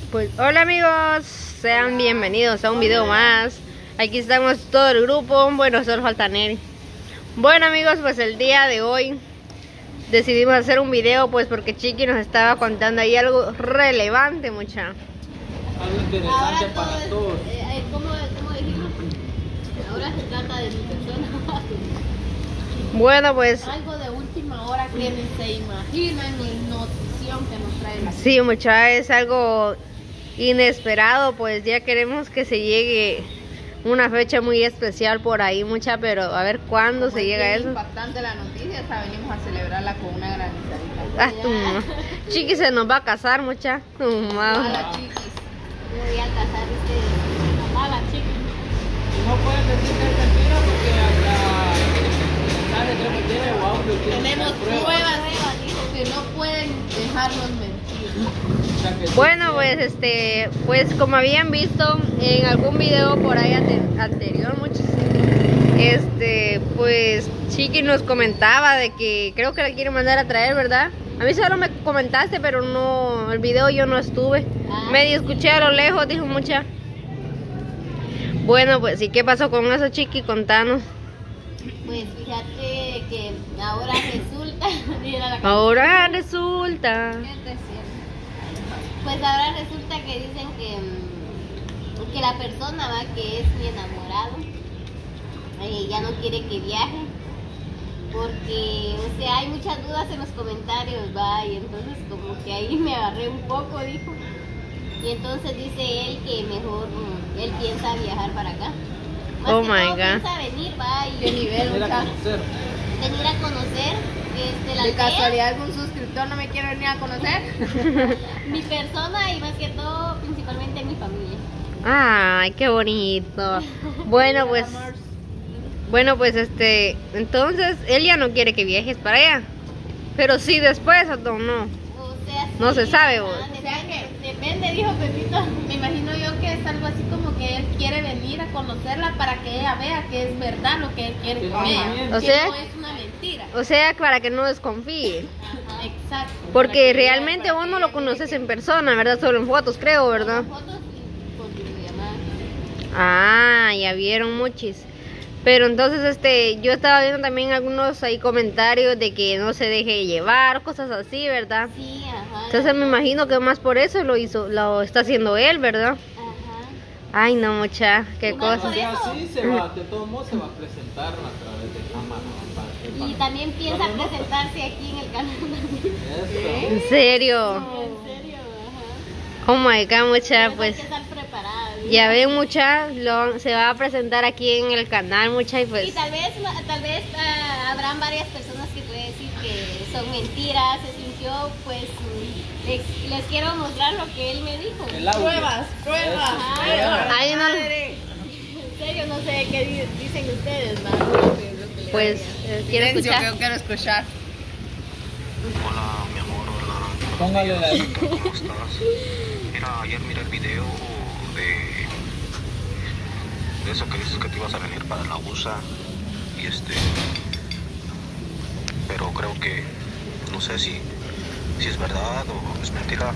Pues hola amigos, sean bienvenidos a un video más. Aquí estamos todo el grupo, bueno, solo falta Neri. Bueno amigos, pues el día de hoy decidimos hacer un video pues porque Chiqui nos estaba contando ahí algo relevante, mucha. Algo interesante para todos. ¿Cómo dijimos? Ahora se trata de mi persona. Bueno pues Algo de última hora que ni se imaginan ni notición que nos traen. sí, mucha, es algo inesperado, pues ya queremos que se llegue una fecha muy especial por ahí, mucha, pero a ver cuándo se llega Es eso. impactante la noticia, hasta venimos a celebrarla con una granizadita. Ah, tu mamá. Chiqui se nos va a casar, mucha. Tu mamá. Mala chiquis. Me voy a casar ustedes. Mala chiquis. No pueden decir que es mentira porque hasta mensaje creo que tiene o audio tiene. Tenemos pruebas, dijo que no pueden dejarnos mentir. O sea que sí, Bueno, pues pues como habían visto en algún video por ahí anterior, muchos, pues Chiqui nos comentaba de que creo que la quiere mandar a traer, ¿verdad? A mí solo me comentaste, pero no, el video yo no estuve. Medio escuché a lo lejos, dijo mucha. Bueno, pues ¿y qué pasó con eso, Chiqui? Contanos. Pues fíjate que ahora resulta. Mira la Ahora resulta. Pues ahora resulta que dicen que la persona va que es mi enamorado ya no quiere que viaje porque, o sea, hay muchas dudas en los comentarios, va, y entonces como que ahí me agarré un poco, dijo, y entonces dice él que mejor él piensa viajar para acá. Más Oh que my todo God. piensa venir, va, y venir venir a conocer. a conocer la De aldea. casualidad algún suscriptor no me quiere venir a conocer. Mi persona y más que todo principalmente mi familia. Ay, qué bonito. Bueno, pues entonces él ya no quiere que viajes para allá. Pero sí después o no. O sea, No se sabe, ajá, vos. depende, dijo Pepito. Me imagino yo que es algo así como que él quiere venir a conocerla para que ella vea que es verdad lo que él quiere Que con no ella. miente. O Que sea- no es una mentira. O sea, para que no desconfíe. Ajá. Exacto. Porque realmente vos no lo conoces en persona, ¿verdad? Solo en fotos, creo, ¿verdad? Fotos con videollamada. Ah, ya vieron muchis. Pero entonces yo estaba viendo también algunos ahí comentarios de que no se deje llevar, cosas así, ¿verdad? Sí, ajá. Entonces me imagino que más por eso lo está haciendo él, ¿verdad? Ajá. Ay, no, mucha, qué Igual cosa. O sea, sí se va, de todos modos se va a presentar a través de cámara. Y también piensa presentarse aquí en el canal. Eso. ¿En serio? En serio, ajá. Oh my God, mucha, Hay pues que estar preparada. ¿sí? ya ven, mucha, se va a presentar aquí en el canal, mucha, y Y pues tal vez habrán varias personas que pueden decir que son mentiras, se sintió, pues les quiero mostrar lo que él me dijo. El audio. Pruebas. Ajá. Ay, no, En serio, no sé qué dicen ustedes, ¿va? pues quiero escuchar. quiero escuchar. Hola, mi amor, hola. Póngale la. ¿Cómo estás? Mira, ayer miré el video de eso que dices que te ibas a venir para la USA y pero creo que no sé si es verdad o es mentira.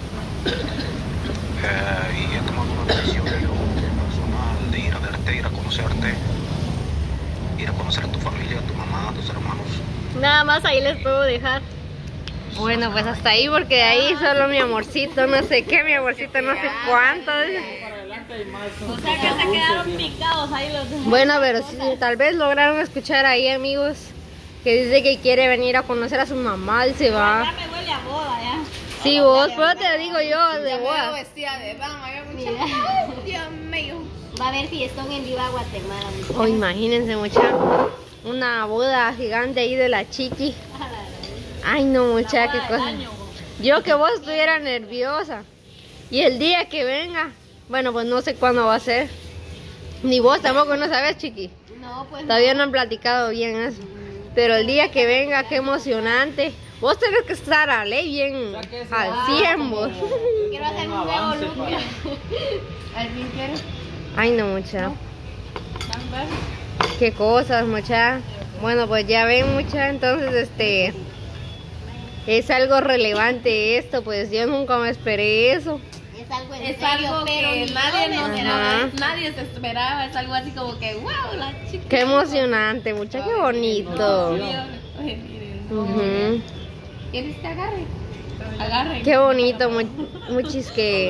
Y he tomado una decisión yo personal de ir a verte, ir a conocerte, ir a conocer a tu familia, a tu mamá, a tus hermanos. Nada más ahí les puedo dejar. Bueno, pues hasta ahí, porque de ahí solo mi amorcito, no sé qué, mi amorcito, no sé cuánto. Para adelante hay más. O sea que se quedaron picados ahí los dos. Bueno, pero sí, tal vez lograron escuchar ahí, amigos, que dice que quiere venir a conocer a su mamá y se Ya va. me huele a boda, ya. Sí, vos, pero te digo yo, de Ya me veo boda. vestida de dama. Mira. Ay, Dios mío. Va a haber fiestón en Viva Guatemala. muchachos. Oh, imagínense, muchachos, una boda gigante ahí de la Chiqui. Ay, no, mucha, qué cosa. Yo que vos estuviera nerviosa. Y el día que venga, bueno, pues no sé cuándo va a ser. Ni vos tampoco, no sabes, Chiqui. No, pues Todavía no han platicado bien eso. Pero el día que venga, qué emocionante. Vos tenés que estar a ley bien al 100, vos. quiero hacer un nuevo look. ¿Alguien quiere? Ay, no, mucha. Qué cosas, mucha. Bueno, pues ya ven, mucha. Entonces, es algo relevante esto. Pues yo nunca me esperé eso. Es algo en Es serio, algo pero que ni nadie yo me nos esperaba. Ajá. nadie se esperaba. Es algo así como que, wow, la chica. Qué emocionante, mucha, qué bonito. Oye, miren, no. Ujú. ¿Quieres que agarre? Agarre. Qué bonito, muchis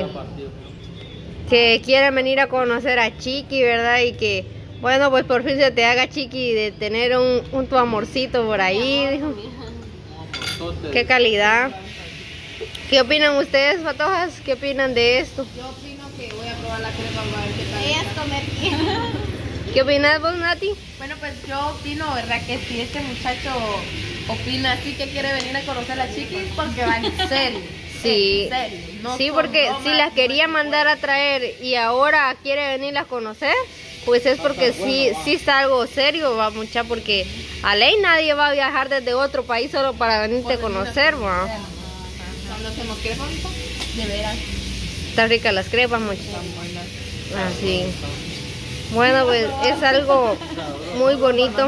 que quieren venir a conocer a Chiqui, ¿verdad? Y que, bueno, pues por fin se te haga, Chiqui, de tener un tu amorcito por ahí, dijo. Qué calidad. ¿Qué opinan ustedes, patojas? ¿Qué opinan de esto? Yo opino que voy a probar la crema para ver qué tal. Ella es comer bien. ¿Qué opinas vos, Nati? Bueno, pues yo opino, ¿verdad? Que si este muchacho opina así que quiere venir a conocer a la Chiquis, porque va en serio. Sí. En serio. No Sí, son porque bromas, si las no quería es mandar a traer y ahora quiere venirla a conocer, pues es porque sí está algo serio, va, mucha, porque a ley nadie va a viajar desde otro país solo para venirte a conocer, va. Cuando hacemos crepas, de veras. Están ricas las crepas, mucha. Así. Bueno, pues es algo muy bonito.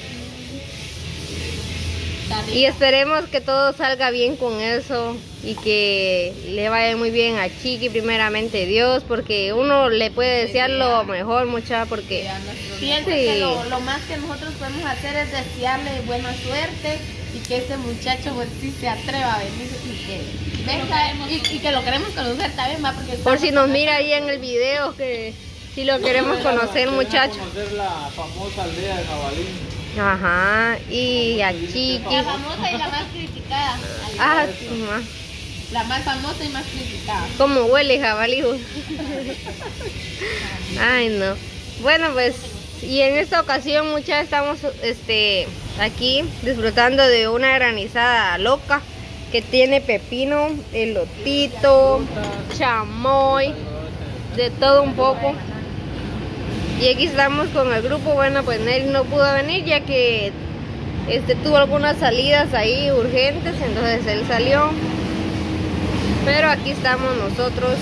Y esperemos que todo salga bien con eso y que le vaya muy bien a Chiqui, primeramente Dios, porque uno le puede desear lo mejor, mucha, porque Piense sí. que lo más que nosotros podemos hacer es desearle buena suerte y que ese muchacho pues sí se atreva a venir y que venga y que lo queremos conocer también, va, porque por si nos mira ahí en el video, que si lo queremos conocer, muchacho. Conocer la famosa aldea de Jabalí. Ajá, y a Chiqui. La famosa y la más criticada. Ah, su ma. la más famosa y más criticada. ¿Cómo huele jabalí? Ay, no. Bueno, pues, y en esta ocasión, muchachos, estamos aquí disfrutando de una granizada loca que tiene pepino, elotito, chamoy, de todo un poco. Y aquí estamos con el grupo. Bueno, pues Nelly no pudo venir ya que tuvo algunas salidas ahí urgentes, entonces él salió. Pero aquí estamos nosotros.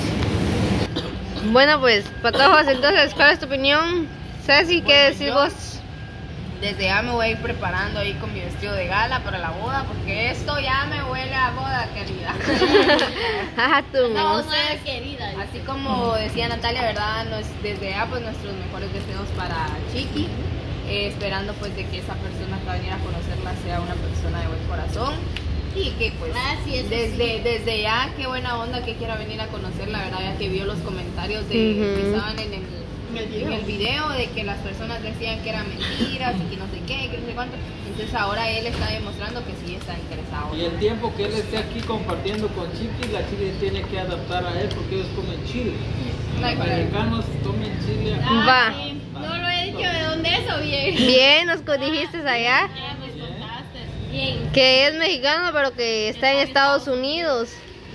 Bueno, pues, patojos, entonces, ¿cuál es tu opinión? Ceci, ¿qué decís vos? Desde ya me voy a ir preparando ahí con mi vestido de gala para la boda, porque esto ya me huele a boda, querida. Ah, tú. No, no es querida. Así como decía Natalia, ¿verdad? Desde ya pues nuestros mejores deseos para Chiqui, esperando pues de que esa persona que va a venir a conocerla sea una persona de buen corazón y que pues Gracias, desde ya qué buena onda que quiera venir a conocerla, ¿verdad? Ya que vio los comentarios de que estaban en el video de que las personas decían que eran mentiras y que no sé qué, que no sé cuánto. Entonces ahora él está demostrando que sí está interesado. Y el tiempo que él esté aquí compartiendo con Chiqui, la Chiqui tiene que adaptar a él porque ellos comen chile. Los mexicanos comen chile. Va. No lo he dicho, ¿de dónde es o bien? Bien, nos dijiste allá Bien. que es mexicano, pero que está en Estados Unidos.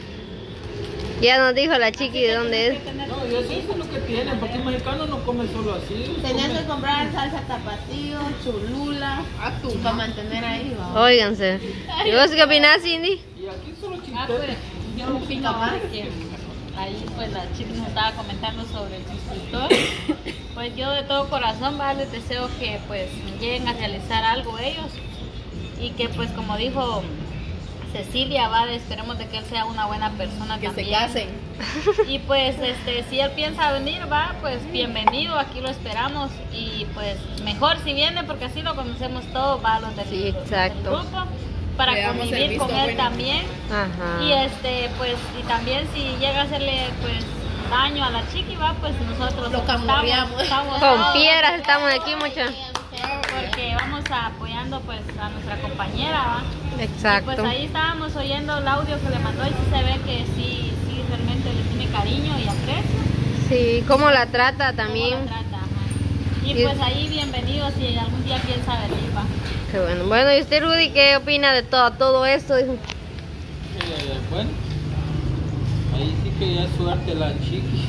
Ya nos dijo la Chiqui de dónde es. No, yo sé lo que tienen, porque el mexicano no come solo así. Tenías que comprar salsa tapatío, cholula, atún para mantener ahí. ¿va? Óiganse. ¿Y vos qué opinás, Cindy? Y aquí solo Ah, pues chiltete. yo opino más que ahí pues la chica nos estaba comentando sobre el instructor. Pues yo de todo corazón les deseo que pues lleguen a realizar algo ellos y que pues como dijo Cecilia, esperemos de que él sea una buena persona Que también. se casen. Y pues si él piensa venir, pues bienvenido, aquí lo esperamos y pues mejor si viene porque así lo conocemos todos, los del, Sí, del exacto. grupo para Le damos el convivir visto con él bueno. también. Ajá. Y pues y también si llega a hacerle pues daño a la Chiqui, pues nosotros Lo camorreamos. estamos Con todos, piedras estamos aquí, muchachos. porque vamos apoyando pues a nuestra compañera, ¿va? Y Exacto. pues ahí estábamos oyendo el audio que le mandó y sí se ve que sí realmente le tiene cariño y aprecio. Sí, cómo la trata Cómo también. la trata, ajá. Y Y- pues ahí bienvenidos si algún día piensa venir, va. Qué bueno. Bueno, ¿y usted, Rudy, qué opina de todo esto? Dijo. Bueno, ahí sí que ya suerte la Chiqui.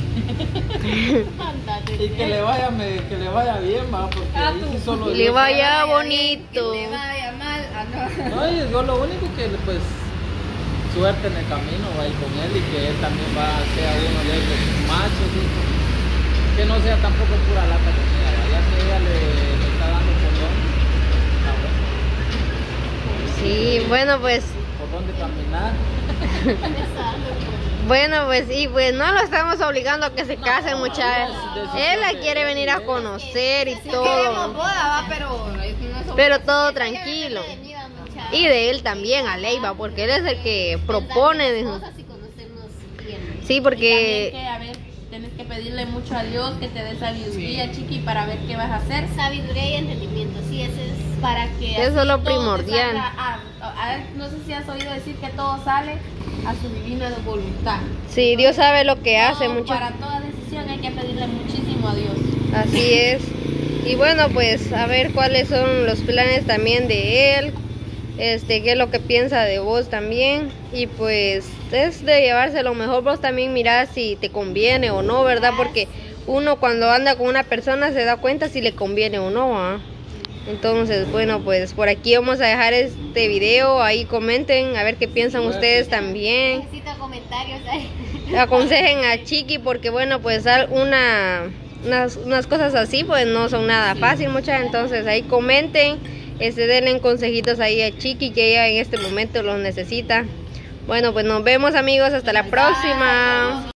Y que le vaya bien, va, porque ahí sí solo Que le Dios vaya bonito. Que le vaya mal. No, y yo lo único que pues suerte en el camino va a ir con él y que él también va a ser uno de esos machos, hijo. Que no sea tampoco pura lata comida, ya que ella le está dando por dónde, Sí, bueno, pues por dónde caminar. Bueno, pues y pues no lo estamos obligando a que se casen, muchachos. Él la quiere venir a conocer y Queremos todo. boda, va, pero no es Pero todo tranquilo. Y de él también, a Leiva, porque él es el que propone. Dijo. Sí, Y porque... también que, a ver, tienes que pedirle mucho a Dios que te dé sabiduría, chiqui, para ver qué vas a hacer. Sabiduría y entendimiento, sí, ese es para que Eso es así lo todo primordial. te salga. No sé si has oído decir que todo sale a su divina voluntad. Sí, Dios sabe lo que hace, Todo, muchachos. para toda decisión hay que pedirle muchísimo a Dios. Así es. Y bueno, pues a ver cuáles son los planes también de él. Qué es lo que piensa de vos también. Y pues es de llevarse lo mejor. Vos también mirás si te conviene o no, ¿verdad? Porque uno cuando anda con una persona se da cuenta si le conviene o no, ¿ah? Entonces, bueno, pues por aquí vamos a dejar este video. Ahí comenten a ver qué piensan ustedes también. Necesito comentarios ahí. Aconsejen a Chiqui porque bueno, pues unas cosas así pues no son nada fácil, muchas. Entonces ahí comenten, denle consejitos ahí a Chiqui que ella en este momento los necesita. Bueno, pues nos vemos, amigos, hasta la próxima.